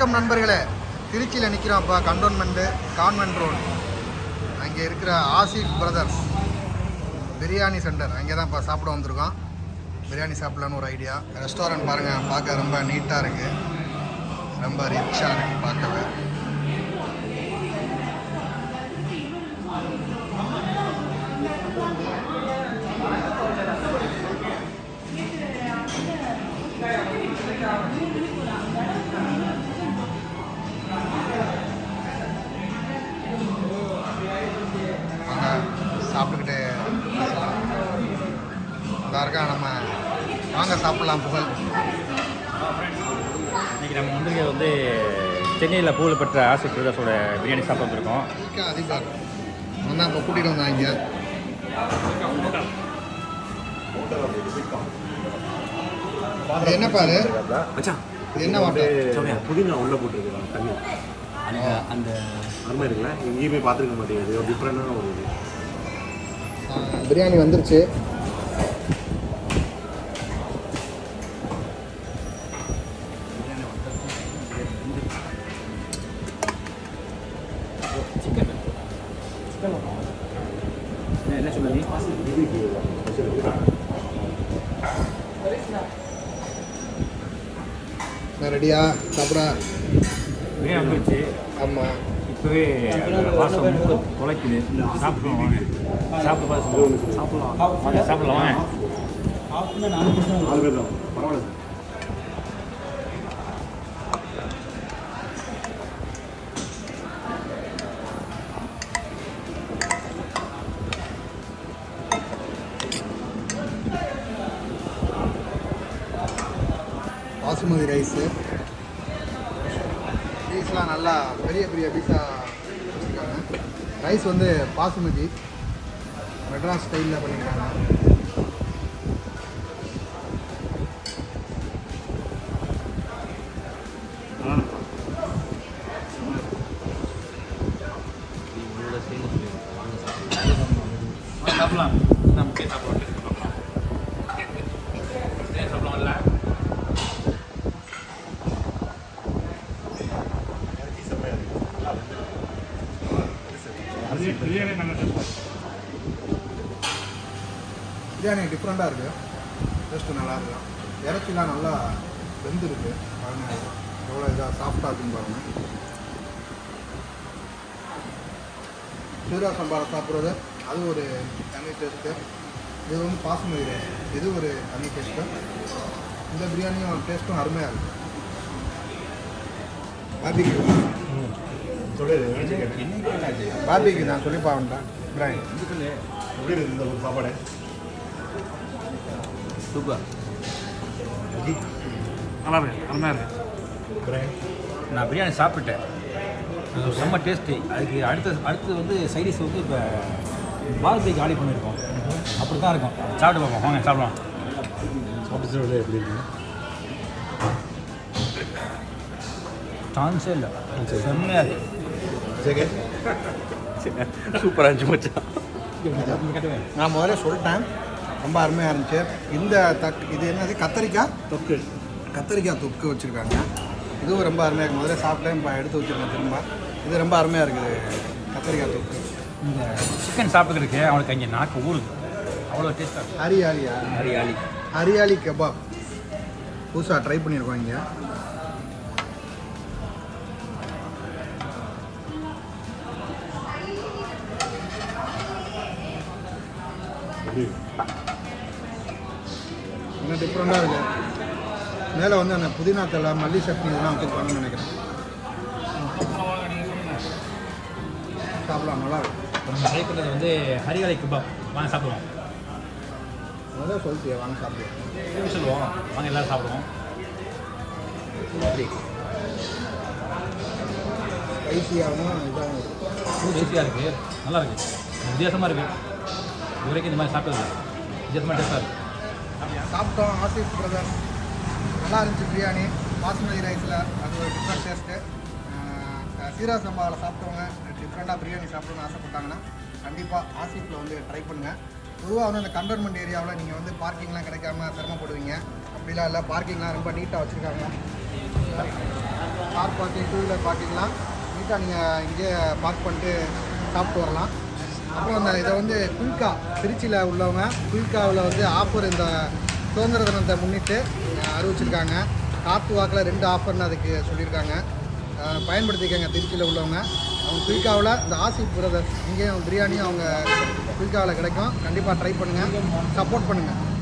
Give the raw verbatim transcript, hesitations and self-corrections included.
வணக்கம் நண்பர்களே, திருச்சியில் நிற்கிறோம்ப்பா. கண்டோன்மெண்ட்டு கான்வென்ட் ரோடு அங்கே இருக்கிற ஆசிஃப் பிரதர்ஸ் பிரியாணி சென்டர், அங்கே தான் இப்போ சாப்பிட வந்திருக்கோம். பிரியாணி சாப்பிட்லான்னு ஒரு ஐடியா. ரெஸ்டாரண்ட் பாருங்கள், பார்க்க ரொம்ப நீட்டாக இருக்குது, ரொம்ப ரிச்சாக இருக்குது பார்க்கவே. சாப்பிட்டுக்கிட்டு அதாக இருக்கா, நம்ம வாங்க சாப்பிட்லாம். புகழ் இன்றைக்கி நம்ம வந்து வந்து சென்னையில் புகழ் பெற்ற ஆசிஃப் பிரதர்ஸோட பிரியாணி சாப்பிட வந்திருக்கோம். அதிபார் அவன் தான் இப்போ கூட்டிகிட்டு வந்தான் இங்கே. என்ன பாரு என்ன வாட்டர் புதினா உள்ள போட்டுருக்கலாம் தண்ணி. அந்த அந்த அருமை இருக்குல்ல, எங்கேயுமே பார்த்துருக்க மாட்டேங்குது. ஒரு டிஃப்ரெண்டான ஒரு இது. பிரியாணி வந்துருச்சு. என்ன சொல்லுங்க, ரெடியா சாப்பிட பிரியாணி வந்துருச்சு. ஆமாம், இப்போவே வாசம் மூக்க குலைக்குது. சாப்பிடுவோம் வாங்க, சாப்பிட பார்த்து சாப்பிடலாம் வாங்க, சாப்பிடலாம் வாங்க. நாலு பேர் தான், பரவாயில்ல. பாசுமதி ரைஸு, பீஸ்லாம் நல்லா பெரிய பெரிய பீஸாக வச்சுருக்காங்க. ரைஸ் வந்து பாசுமதி மெட்ராஸ் ஸ்டைலில் பண்ணியிருக்காங்க. சாப்பிடலாம், நமக்கே சாப்பிடலாம் சாப்பிடலாம்ல. பிரியாணி டிஃப்ரெண்ட்டாக இருக்குது, டேஸ்ட்டு நல்லா இருக்குது. இறைச்சிலாம் நல்லா வெந்துருக்கு பாருங்க, எவ்வளோ இதாக சாஃப்டாக இருக்குன்னு பாருங்கள். சீரா சம்பாரை சாப்பிட்றது அது ஒரு தனி டேஸ்ட்டு. இது வந்து பாசுமதி ரைஸ், இது ஒரு தனி டேஸ்ட்டு. இந்த பிரியாணியும் டேஸ்ட்டும் அருமையாக இருக்குது. பாபிக்கு பாபிக்கு நான் சொல்லி பாவேன்டா பிரியாணி எப்படி இருக்குது இந்த ஒரு சாப்பாடு? சூப்பர், நல்லா இருக்கு, அருமையாக இருக்குது. நான் பிரியாணி சாப்பிட்டேன், அது ஒரு செம்ம டேஸ்ட்டு. அதுக்கு அடுத்த அடுத்து வந்து சைடிஸ் வந்து இப்போ பார்பிக்கு ஆடி பண்ணியிருக்கோம். அப்படி தான் இருக்கும். சாப்பிட்டு பார்ப்போம் வாங்க, சாப்பிடலாம். சாப்பிட்டு எப்படி இருக்கு? சான்ஸே இல்லை, செம்மையாக இருக்குது. சூப்பராக இருந்துச்சு மச்சான். நான் முதல்ல சொல்லிட்டேன், ரொம்ப அருமையாக இருந்துச்சு. இந்த தக் இது என்னது, கத்தரிக்காய் தொக்கு, கத்தரிக்காய் தொக்கு வச்சுருக்காங்க. இதுவும் ரொம்ப அருமையாக இருக்குது. முதல்ல சாப்பிட்டேன், இப்போ எடுத்து வச்சுருக்கேன் திரும்ப. இது ரொம்ப அருமையாக இருக்குது, கத்தரிக்காய் தொக்கு. இந்த சிக்கன் சாப்பிட்டுருக்கு அவனுக்கு அங்கே நாக்கு ஊறுது, அவ்வளோ டேஸ்ட்டாக இருக்குது. ஹரியாலியா ஹரியாலி ஹரியாலி கபாப் புதுசாக ட்ரை பண்ணியிருக்கோம் இங்கே. இன்னும் டிஃப்ரெண்ட்டாக இருக்குது. மேலே வந்து அந்த புதினா தலை, மல்லி சட்னி இதெல்லாம் வச்சுருப்பாங்கன்னு நினைக்கிறேன். சாப்பிடலாம், நல்லா இருக்கும். நம்ம ட்ரை பண்ணுறது வந்து ஹரியாலி கபாப். வாங்க சாப்பிடுவோம். அதான் சொல்லிட்டியா, வாங்க சாப்பிடுவோம். சொல்லுவோம் வாங்க, எல்லோரும் சாப்பிடுவோம். ஸ்பைசியாகவும் இதாகவும் இருக்குது, டேஸ்டியாக இருக்குது, நல்லா இருக்குது, வித்தியாசமாக இருக்குது. இது வரைக்கும் இந்த மாதிரி சாப்பிட்டது வித்தியாசமாக டேஸ்ட்டாக இருக்குது. சாப்பிட்டோம். ஆசிஃப் பிரதர் நல்லா இருந்துச்சு பிரியாணி, பாசுமதி ரைஸில் அது ஒரு டிஃப்ரெண்ட் டேஸ்ட்டு. சீரா சம்பாவில் சாப்பிட்டவங்க டிஃப்ரெண்ட்டாக பிரியாணி சாப்பிடணும்னு ஆசைப்பட்டாங்கன்னா கண்டிப்பாக ஆசிஃபில் வந்து ட்ரை பண்ணுங்கள். பொதுவாக வந்து அந்த கண்டோன்மெண்ட் ஏரியாவில் நீங்கள் வந்து பார்க்கிங்லாம் கிடைக்காம சிரமப்படுவீங்க. அப்படிலாம் இல்லை, பார்க்கிங்லாம் ரொம்ப நீட்டாக வச்சுருக்காங்க. கார் பார்க்கிங் டூ வீலர் பார்க்கிங்லாம் நீட்டாக நீங்கள் இங்கே பார்க் பண்ணிட்டு சாப்பிட்டு வரலாம். அப்புறம் அந்த இதை வந்து குயிக்கா திருச்சியில் உள்ளவங்க குயிக்காவில் வந்து ஆஃபர் இந்த சுதந்திர தினத்தை முன்னிட்டு அறிவிச்சிருக்காங்க. காற்று வாக்கில் ரெண்டு ஆஃபர்னு அதுக்கு சொல்லியிருக்காங்க. பயன்படுத்திக்கங்க திருச்சியில் உள்ளவங்க. அவங்க குயிக்காவில் இந்த ஆசிப் பிரதர்ஸ் இங்கேயும் பிரியாணியும் அவங்க குயிக்காவில் கிடைக்கும். கண்டிப்பாக ட்ரை பண்ணுங்கள், சப்போர்ட் பண்ணுங்கள்.